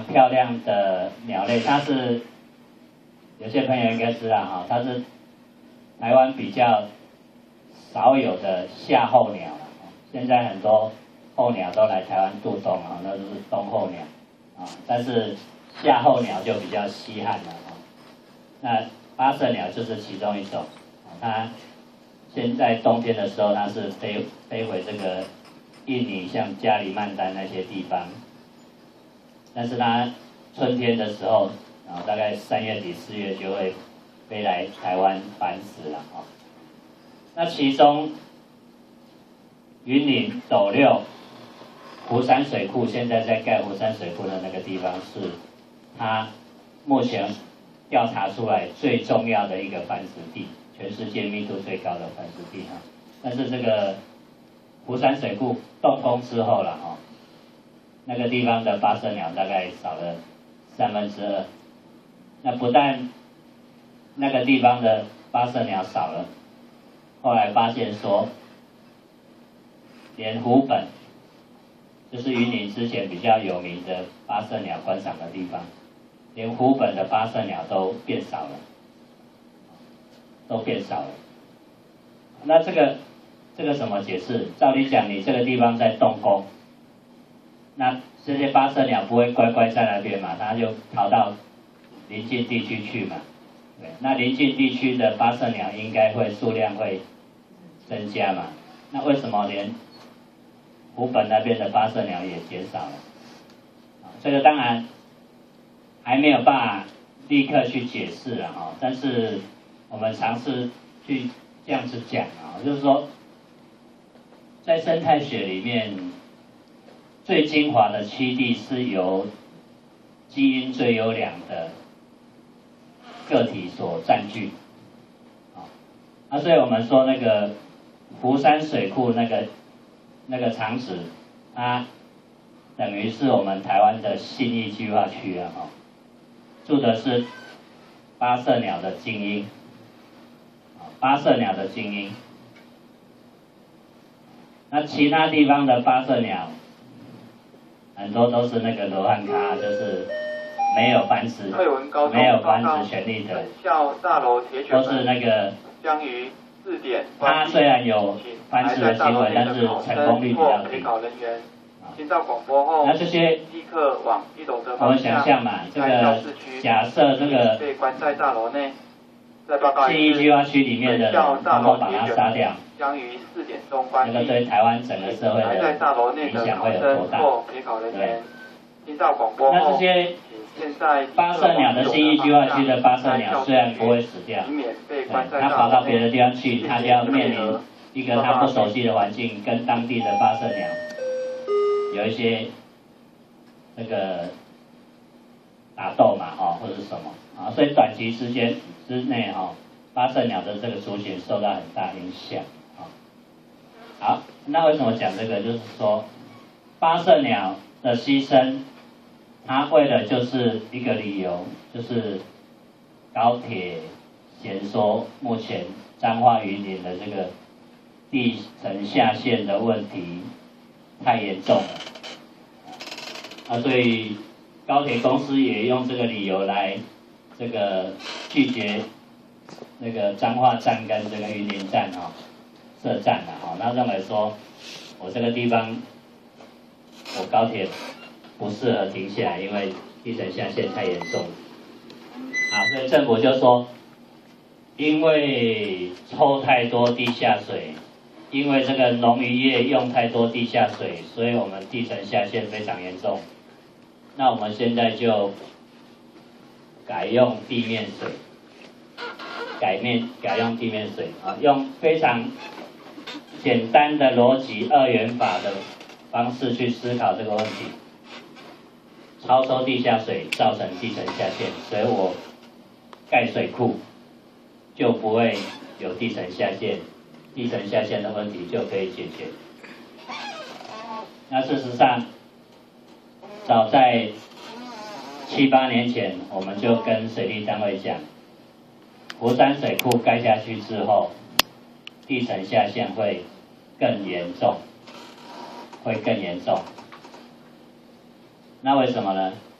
常漂亮的鸟类，它是有些朋友应该知道哈，它是台湾比较少有的夏候鸟了。现在很多候鸟都来台湾渡冬啊，那就是冬候鸟啊，但是夏候鸟就比较稀罕了啊。那八色鸟就是其中一种，它现在冬天的时候，它是飞回这个印尼，像加里曼丹那些地方，但是它春天的时候，大概3月底4月就会飞来台湾繁殖了啊。那其中云林斗六湖山水库，现在在盖湖山水库的那个地方，是它目前调查出来最重要的一个繁殖地，全世界密度最高的繁殖地哈。但是这个湖山水库动工之后了哈，那个地方的八色鸟大概少了2/3。那不但那个地方的八色鸟少了，后来发现说，连湖本，就是云林之前比较有名的八色鸟观赏的地方，连湖本的八色鸟都变少了，那这个怎么解释？照理讲，你这个地方在动工，那这些八色鸟不会乖乖在那边嘛，它就逃到邻近地区去嘛。对，那邻近地区的八色鸟应该会数量会增加嘛？那为什么连湖本那边的八色鸟也减少了？这个当然还没有办法立刻去解释啊，但是我们尝试去这样子讲啊，就是说，在生态学里面，最精华的栖地是由基因最优良的个体所占据。所以我们说那个湖山水库那个场址，它等于是我们台湾的信义计划区啊，住的是八色鸟的精英，那其他地方的八色鸟，很多都是那个罗汉咖，就是没有繁殖权利的，都是那个它虽然有繁殖的行为，但是成功率比较低。那这些我们想象嘛，这个假设这个信义计划区里面的人通通把它杀掉，那个对台湾整个社会的影响会有多大？对。那这些八色鸟的信义计划区的八色鸟虽然不会死掉，对，它跑到别的地方去，它就要面临一个它不熟悉的环境，跟当地的八色鸟有一些那个打斗嘛，或者是什么啊，所以短期时间之内八色鸟的这个族群受到很大影响啊。好，那为什么讲这个？就是说，八色鸟的牺牲，它为了就是一个理由，就是高铁限缩目前彰化云林的这个地层下陷的问题太严重了，所以高铁公司也用这个理由来这个拒绝那个彰化站跟这个云林站设站了那认为说我这个地方我高铁不适合停下来，因为地层下陷太严重所以政府就说，因为抽太多地下水，因为这个农渔业用太多地下水，所以我们地层下陷非常严重。那我们现在就改用地面水，改用地面水用非常简单的逻辑2元法的方式去思考这个问题。超收地下水造成地层下陷，所以我盖水库就不会有地层下陷，地层下陷的问题就可以解决。那事实上，早在7、8年前，我们就跟水利单位讲，湖山水库盖下去之后，地层下陷会更严重，那为什么呢？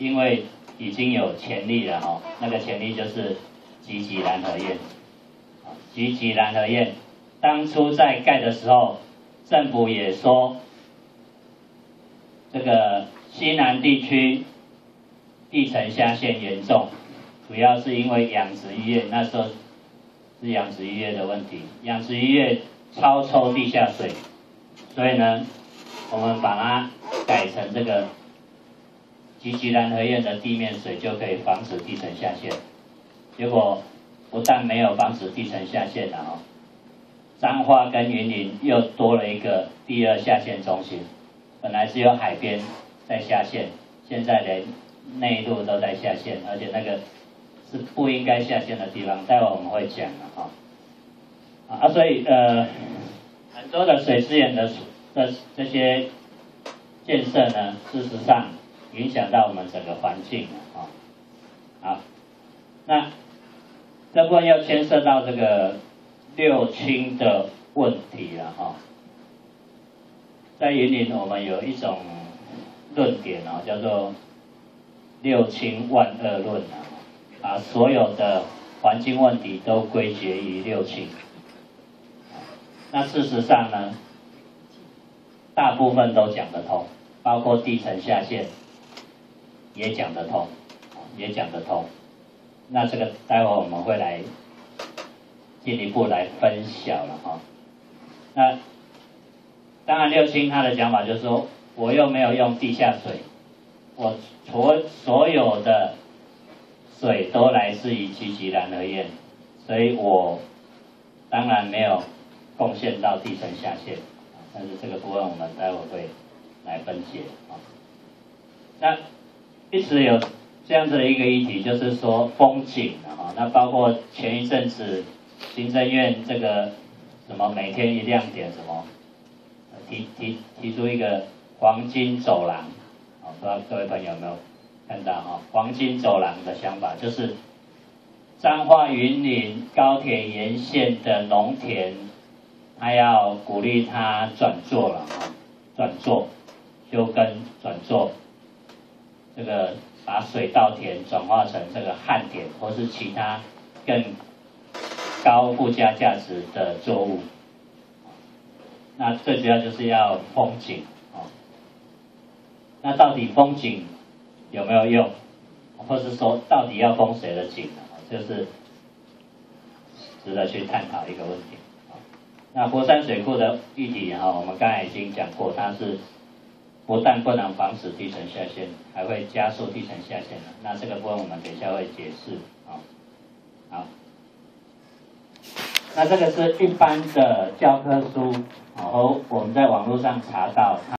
因为已经有潜力了哦，那个潜力就是集集兰河堰。集集兰河堰当初在盖的时候，政府也说，这个西南地区地层下陷严重，主要是因为养殖渔业，那时候是养殖渔业的问题，养殖渔业超抽地下水，所以呢，我们把它改成这个集集兰河堰的地面水就可以防止地层下陷。结果不但没有防止地层下陷了哦，彰化跟云林又多了一个第二下陷中心，本来只有海边在下陷，现在连内陆都在下陷，而且那个是不应该下陷的地方，待会我们会讲的哈。所以很多的水资源的这些建设呢，事实上影响到我们整个环境啊。好，那这部分要牵涉到这个六轻的问题了哈。在云林我们有一种论点哦，叫做六轻万恶论啊，把所有的环境问题都归结于六轻。那事实上呢，大部分都讲得通，包括地层下陷也讲得通，也讲得通。那这个待会我们会来进一步来分晓了哈。那当然六轻他的讲法就是说，我又没有用地下水，我所有的水都来自于集集兰河堰，所以我当然没有贡献到地层下陷，但是这个部分我们待会会来分解啊。那一直有这样子的一个议题，就是说风景啊，那包括前一阵子行政院这个什么每天一亮点什么，提出一个黄金走廊，不知道各位朋友有没有看到哈？黄金走廊的想法就是，彰化云林高铁沿线的农田，它要鼓励它转作了哈，转作、休耕、转作，这个把水稻田转化成这个旱田，或是其他更高附加价值的作物。那最主要就是要风景哦。那到底风景有没有用，或是说到底要封谁的景呢？就是值得去探讨一个问题。那佛山水库的议题哈，我们刚才已经讲过，它是不但不能防止地层下陷，还会加速地层下陷的。那这个部分我们等一下会解释啊。好，那这个是一般的教科书，和我们在网络上查到。